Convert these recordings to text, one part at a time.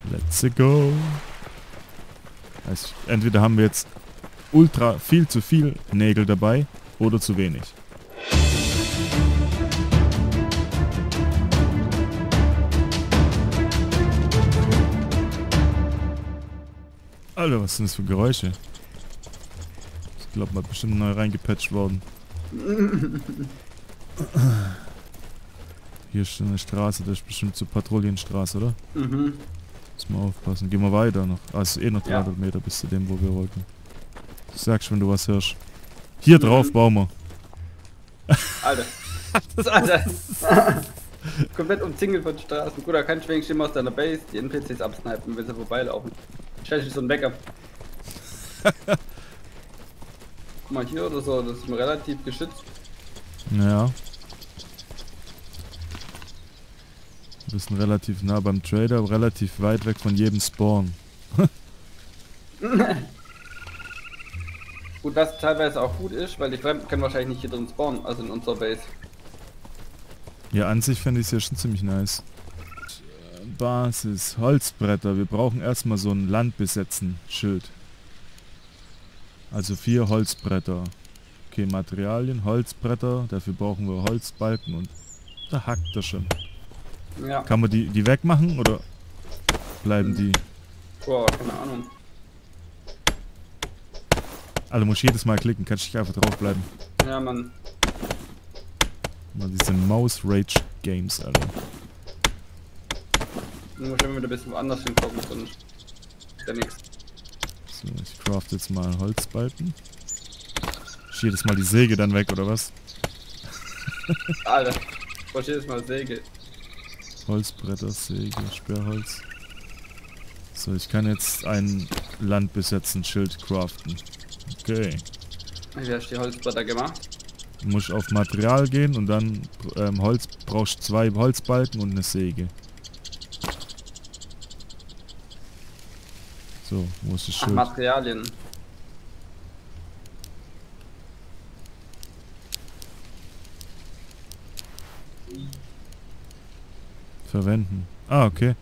Let's go. Heißt, entweder haben wir jetzt ultra viel zu viel Nägel dabei oder zu wenig. Alter, was sind das für Geräusche? Ich glaube, mal bestimmt neu reingepatcht worden. Hier ist eine Straße, das ist bestimmt so Patrouillenstraße, oder? Mhm. Muss mal aufpassen. Gehen wir weiter noch. Ah, es ist eh noch 300 Ja. Meter bis zu dem, wo wir wollten. Sagst, wenn du was hörst. Hier drauf bauen wir. Alter. Alter. Komplett umzingelt von Straßen. Gut, da kann ich wenigstens immer aus deiner Base die NPCs absnipen, wenn sie vorbeilaufen. Stell dich so ein Backup. Guck mal hier oder so, das ist mir relativ geschützt. Ja. Wir sind relativ nah beim Trader, aber relativ weit weg von jedem Spawn. Gut, was teilweise auch gut ist, weil die Fremden können wahrscheinlich nicht hier drin spawnen, also in unserer Base. Ja, an sich fände ich es ja schon ziemlich nice. Basis, Holzbretter. Wir brauchen erstmal so ein Landbesetzen-Schild. Also 4 Holzbretter. Okay, Materialien, Holzbretter. Dafür brauchen wir Holzbalken und da hackt er schon. Ja. Kann man die wegmachen oder bleiben die? Boah, keine Ahnung. Also muss jedes Mal klicken, kannst nicht einfach draufbleiben. Ja, Mann. Mal diese Mouse Rage Games, Alter. Du musst immer wieder ein bisschen woanders hingucken, sonst ist ja nichts. So, ich craft jetzt mal Holzbalken. Ist jedes Mal die Säge dann weg, oder was? Alter, ich brauch jedes Mal Säge. Holzbretter, Säge, Sperrholz. So, ich kann jetzt ein Landbesetzen-Schild craften. Okay. Wie hast du die Holzbretter gemacht? Muss ich auf Material gehen und dann Holz, brauchst 2 Holzbalken und eine Säge. So, wo ist das Ach, Schild? Materialien. Verwenden. Ah, okay.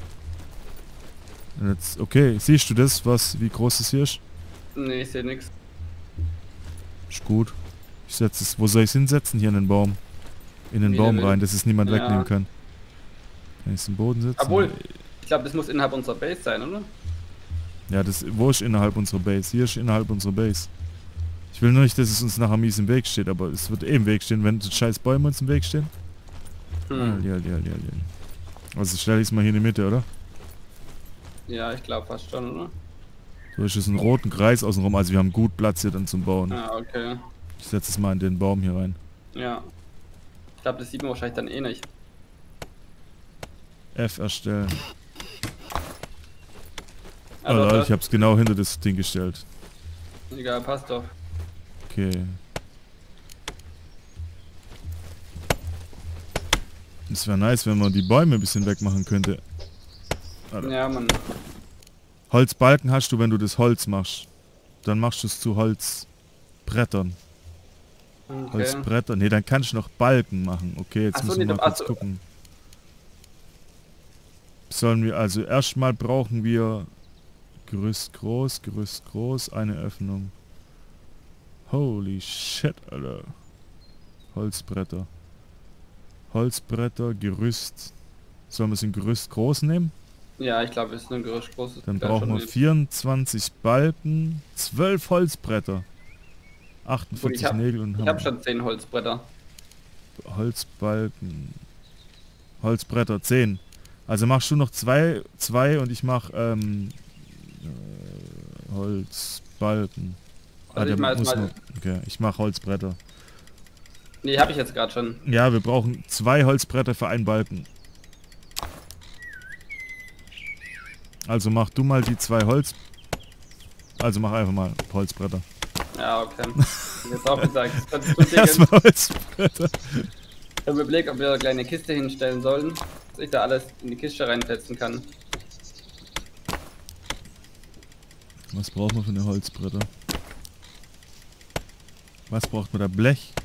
Und jetzt, okay, siehst du das, wie groß das hier ist? Nee, ich sehe nichts. Ist gut. Ich setze es, wo soll ich es hinsetzen? Hier in den Baum. In den Wie Baum der rein, will. dass es niemand Ja. wegnehmen kann. Kann ich es im Boden setzen? Obwohl, ich glaube, das muss innerhalb unserer Base sein, oder? Ja, das, wo ist innerhalb unserer Base? Hier ist innerhalb unserer Base. Ich will nur nicht, dass es uns nachher mies im Weg steht, aber es wird eh im Weg stehen, wenn die scheiß Bäume uns im Weg stehen. Ja. Also stelle ich es mal hier in die Mitte, oder? Ja, ich glaube fast schon, oder? So ist es einen roten Kreis außenrum, also wir haben gut Platz hier dann zum Bauen. Ja, okay. Ich setze es mal in den Baum hier rein. Ja. Ich glaube, das sieht man wahrscheinlich dann eh nicht. F erstellen. Oh Aber Leute, das- ich hab's genau hinter das Ding gestellt. Egal, passt doch. Okay. Es wäre nice, wenn man die Bäume ein bisschen wegmachen könnte. Alter. Ja, Mann. Holzbalken hast du, wenn du das Holz machst. Dann machst du es zu Holzbrettern. Okay. Holzbretter. Ne, dann kannst du noch Balken machen. Okay, jetzt Ach so, müssen wir nee, mal ach kurz so. gucken. Sollen wir, also erstmal brauchen wir Gerüst groß, eine Öffnung. Holy shit, Alter. Holzbretter. Holzbretter, Gerüst. Sollen wir es in Gerüst groß nehmen? Ja, ich glaube, es ist ein Gerüst großes. Dann ja, brauchen schon wir 24 Balken, 12 Holzbretter, 48 ich hab- Nägel und Ich habe schon 10 Holzbretter. Holzbalken. Holzbretter, 10. Also machst du noch zwei und ich mach Holzbalken. Also ich mach jetzt mal- Okay, ich mach Holzbretter. Nee, habe ich jetzt gerade schon. Ja, wir brauchen 2 Holzbretter für einen Balken. Also mach du mal die 2 Holz. Also mach einfach mal Holzbretter. Ja, okay. Jetzt auch gesagt. Das kannst du dir Erstmal Holzbretter. Ich habe überlegt, ob wir eine kleine Kiste hinstellen sollen, dass ich da alles in die Kiste reinsetzen kann. Was braucht man für eine Holzbretter? Was braucht man da? Blech?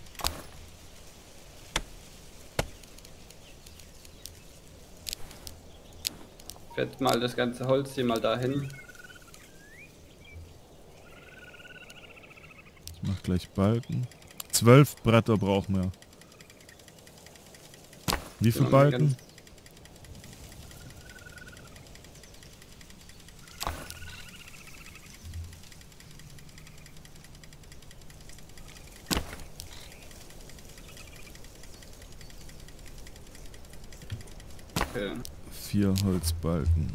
werde mal das ganze Holz hier mal dahin. Ich mach gleich Balken. 12 Bretter brauchen wir. Wie viele Balken? Okay. 4 Holzbalken.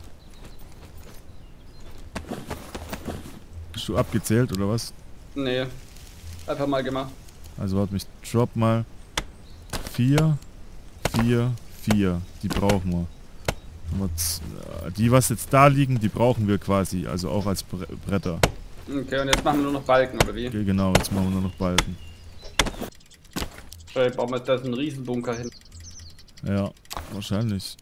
Hast du abgezählt oder was? Nee. Einfach mal gemacht. Also warte mich, drop mal 4, 4, 4. Die brauchen wir. Die, was jetzt da liegen, die brauchen wir quasi. Also auch als Bretter. Okay, und jetzt machen wir nur noch Balken, oder wie? Okay, genau, jetzt machen wir nur noch Balken. Vielleicht bauen wir da so einen Riesenbunker hin. Ja, wahrscheinlich.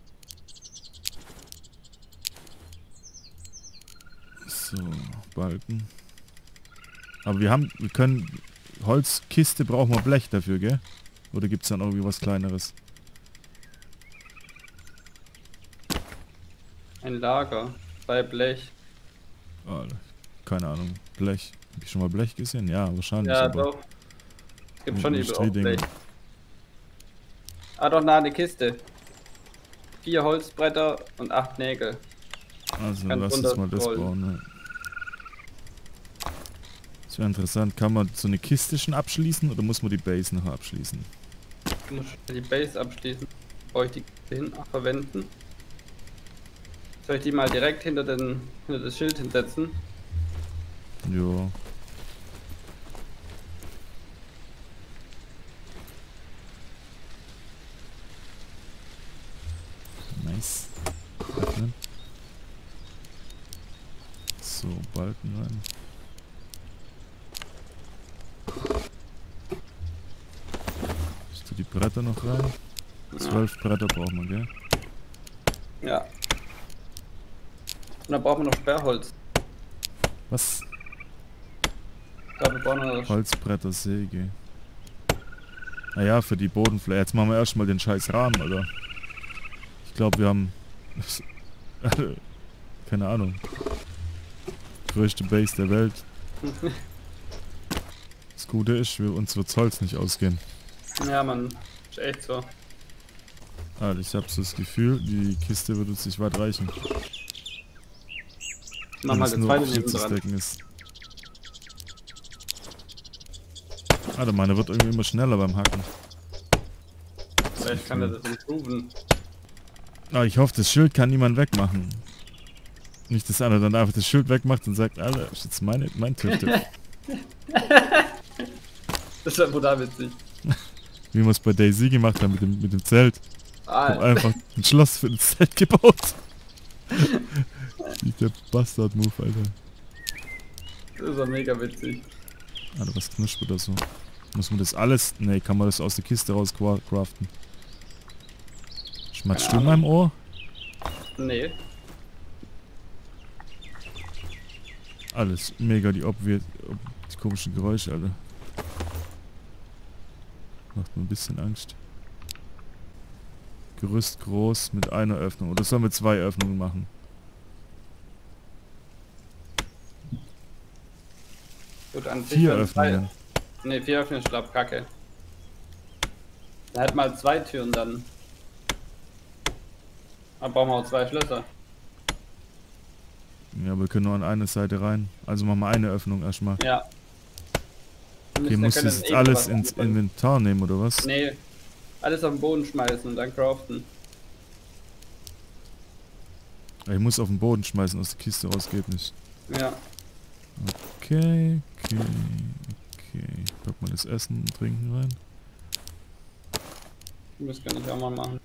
So, Balken. Aber wir können... Holzkiste brauchen wir Blech dafür, gell? Oder gibt es dann irgendwie was Kleineres? Ein Lager. 2 Blech. Oh, keine Ahnung. Blech. Hab ich schon mal Blech gesehen? Ja, wahrscheinlich. Ja, aber doch. Es gibt schon überall Industriedinge. Blech. Ah, doch, eine Kiste. 4 Holzbretter und 8 Nägel. Also Kann lass uns mal das runterrollen. bauen. Ne? Das wäre interessant. Kann man so eine Kiste schon abschließen oder muss man die Base noch abschließen? Ich muss die Base abschließen. Brauche ich die hin verwenden? Soll ich die mal direkt hinter das Schild hinsetzen? Ja. Nice. Öffnen. So, Balken rein. Ich tue die Bretter noch rein. 12 Bretter brauchen wir, gell? Ja. Und dann brauchen wir noch Sperrholz. Was? Ich glaube, wir brauchen noch Holzbretter, Säge. Naja, für die Bodenfläche. Jetzt machen wir erstmal den scheiß Rahmen, oder? Ich glaube, wir haben... keine Ahnung. Größte Base der Welt. Das Gute ist, uns wird Holz nicht ausgehen. Ja, Mann. Ist echt so. Also ich habe so das Gefühl, die Kiste wird uns nicht weit reichen. Mach mal den zweiten neben dran. Stacken ist. Alter, meine wird irgendwie immer schneller beim Hacken. Vielleicht kann er das improven. Ah, ich hoffe, das Schild kann niemand wegmachen. Nicht, dass einer dann einfach das Schild wegmacht und sagt, Alter, ist jetzt mein Tipp. Das wäre brutal witzig. Wie wir es bei Daisy gemacht haben mit dem Zelt. Ah, Hab einfach ein Schloss für das Zelt gebaut. Wie der Bastard-Move, Alter. das ist ja mega witzig. Alter, was knuspert da so? Muss man das alles... Ne, kann man das aus der Kiste raus craften? Schmatzt du in meinem Ohr? Nee. Alles mega die komischen Geräusche, Alter. Macht mir ein bisschen Angst. Gerüst groß mit einer Öffnung. Oder sollen wir 2 Öffnungen machen? Gut, an 4 Öffnungen. Ne, 4 Öffnungen ist glaub kacke. Da hat mal 2 Türen dann. Dann brauchen wir auch 2 Schlösser. Ja, wir können nur an eine Seite rein. Also machen wir eine Öffnung erstmal. Ja. Okay, muss ich jetzt alles ins Inventar nehmen, oder was? Nee. Alles auf den Boden schmeißen und dann craften. Ich muss auf den Boden schmeißen, aus der Kiste raus geht nicht. Ja. Okay. Ich pack mal das Essen und Trinken rein. Das kann ich auch mal machen.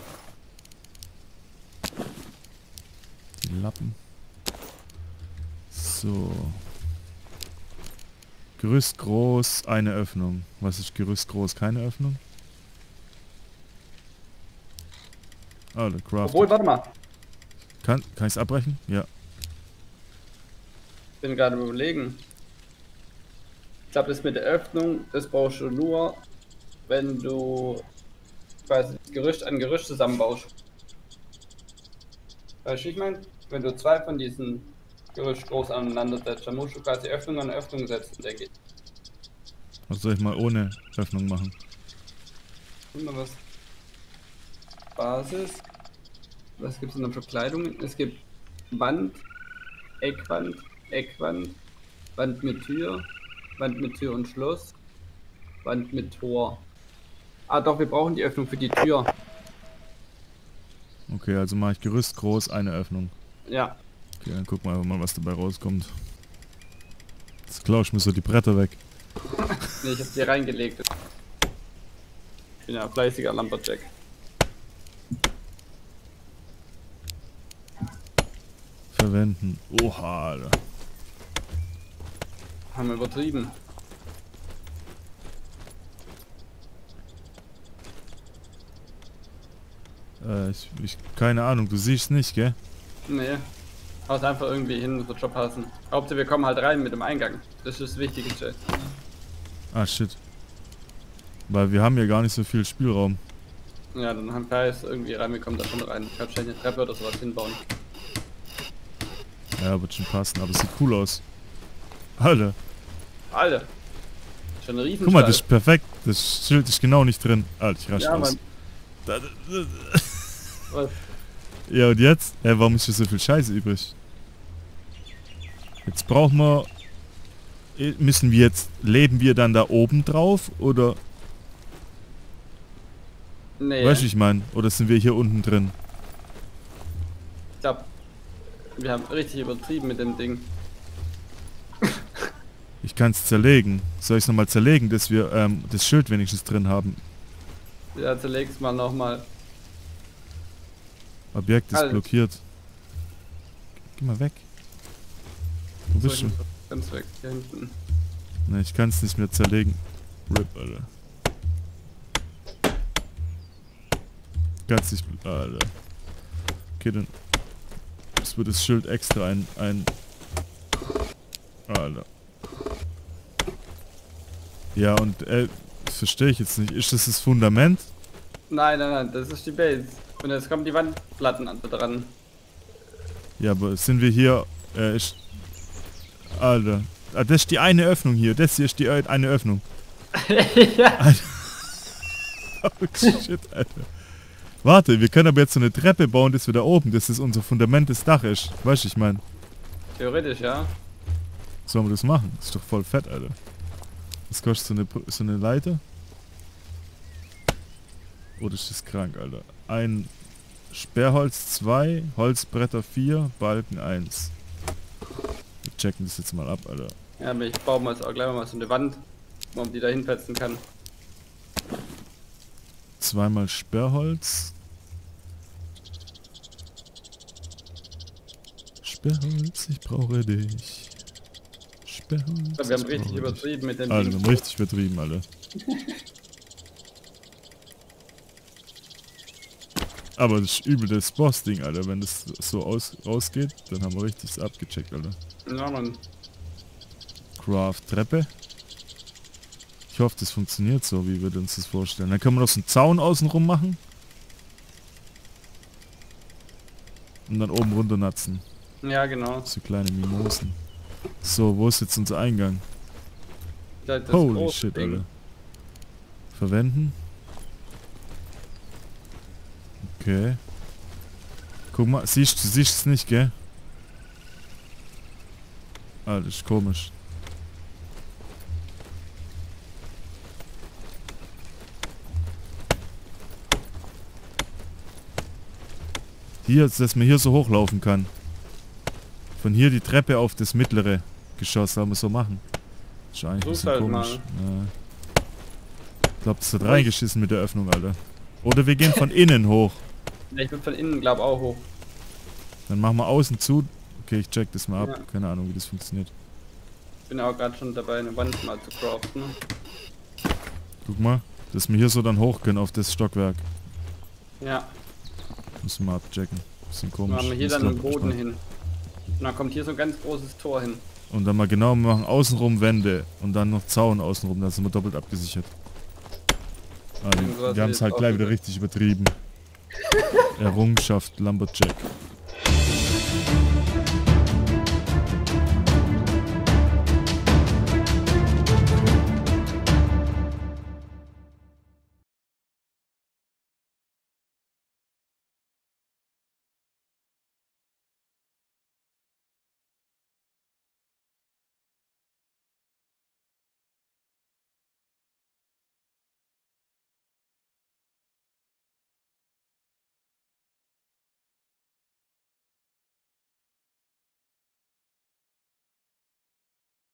Die Lappen. So. Gerüst groß, eine Öffnung. Was ist Gerüst groß? Keine Öffnung? Ah, der Craft. Obwohl, warte mal. Kann ich es abbrechen? Ja. Bin gerade überlegen. Ich glaube, das mit der Öffnung, das brauchst du nur, wenn du quasi das Gerüst an Gerüst zusammenbaust. Weißt du, ich meine, wenn du 2 von diesen Gerüst groß aneinander setzt, dann musst du quasi Öffnung an Öffnung setzen, denke ich. Was soll ich mal ohne Öffnung machen? Immer was. Basis. Was gibt es denn noch für Kleidungen? Es gibt Wand, Eckwand, Eckwand, Wand mit Tür und Schloss, Wand mit Tor. Ah doch, wir brauchen die Öffnung für die Tür. Okay, also mache ich Gerüst groß, eine Öffnung. Ja. Okay, dann gucken wir einfach mal, was dabei rauskommt. Jetzt klaue ich mir so die Bretter weg. Nee, ich hab die reingelegt. Ich bin ja ein fleißiger Lumberjack. Verwenden. Oha, Alter. Haben wir übertrieben. Keine Ahnung, du siehst nicht, gell? Nee. Haut einfach irgendwie hin, das wird schon passen. Hauptsache wir kommen halt rein mit dem Eingang. Das ist das Wichtigste. Ah, shit. Weil wir haben ja gar nicht so viel Spielraum. Ja, dann haben wir jetzt irgendwie rein, wir kommen da schon rein. Ich kann wahrscheinlich eine Treppe oder sowas hinbauen. Ja, wird schon passen, aber es sieht cool aus. Alter. Alter. Schon ein riesen Guck mal, das ist perfekt. Das Schild ist genau nicht drin. Alter, ich rasch Ja, aus. Mann. Was? Ja, und jetzt? Warum ist hier so viel Scheiße übrig? Jetzt brauchen wir... Müssen wir jetzt... Leben wir dann da oben drauf? Oder... Nee. Weißt du, ich meine? Oder sind wir hier unten drin? Ich glaube, wir haben richtig übertrieben mit dem Ding. Ich kann es zerlegen. Soll ich es nochmal zerlegen, dass wir das Schild wenigstens drin haben? Ja, zerleg's mal nochmal. Objekt ist Alles. blockiert. Geh mal weg. Wo bist du? Ganz weg, hier hinten. Ne, ich kann es nicht mehr zerlegen. RIP, Alter. Ganz nicht... Alter. Okay, dann... Das wird das Schild extra ein... Alter. Ja, und das verstehe ich jetzt nicht. Ist das das Fundament? Nein, nein, nein, das ist die Base. Und jetzt kommen die Wandplatten dran. Ja, aber sind wir hier... Alter. Ah, das ist die eine Öffnung hier. Das hier ist die eine Öffnung. Ja. Alter. Oh shit, Alter. Warte, wir können aber jetzt so eine Treppe bauen, dass wir da oben, dass das unser Fundament des Dach ist. Weißt du, ich meine. Theoretisch, ja. Sollen wir das machen? Das ist doch voll fett, Alter. Was kostet so eine Leiter? Oder ist das krank, Alter? Ein Sperrholz 2, Holzbretter 4, Balken 1. Wir checken das jetzt mal ab, Alter. Ja, aber ich baue mal jetzt auch gleich mal so eine Wand, wo man die da hinpetzen kann. Zweimal Sperrholz. Sperrholz, ich brauche dich. Sperrholz. Ich glaub, wir haben richtig übertrieben mit dem Alter, Ding. wir haben richtig übertrieben, Alter. Aber das ist übel das Boss-Ding, Alter. Wenn das so rausgeht, dann haben wir richtig abgecheckt, Alter. Ja, Mann. Craft Treppe. Ich hoffe, das funktioniert so, wie wir uns das vorstellen. Dann können wir noch so einen Zaun außenrum machen. Und dann oben runter natzen. Ja, genau. So kleine Mimosen. So, wo ist jetzt unser Eingang? Das Holy große shit, Ding. Alter. Verwenden. Okay. Guck mal, du siehst es nicht, gell? Ah, das ist komisch. Hier, dass man hier so hochlaufen kann. Von hier die Treppe auf das mittlere Geschoss, soll man so machen. Das ist eigentlich ein bisschen halt komisch. mal. Ja. Ich glaube, das hat reingeschissen mit der Öffnung, Alter. Oder wir gehen von innen hoch. Ja, ich bin von innen, glaube auch hoch. Dann machen wir außen zu. Okay, ich check das mal ab. Ja. Keine Ahnung, wie das funktioniert. Ich bin auch gerade schon dabei, eine Wand mal zu craften. Guck mal, dass wir hier so dann hoch können auf das Stockwerk. Ja, Müssen wir abchecken. Bisschen dann komisch. machen wir hier Muss dann glaub den ich Boden mal. hin. Und dann kommt hier so ein ganz großes Tor hin. Und dann mal genau, wir machen außenrum Wände und dann noch Zaun außenrum, da sind wir doppelt abgesichert. Ah, Irgendwas wir haben es jetzt halt auch gleich wieder wieder. richtig übertrieben. Errungenschaft Lumberjack.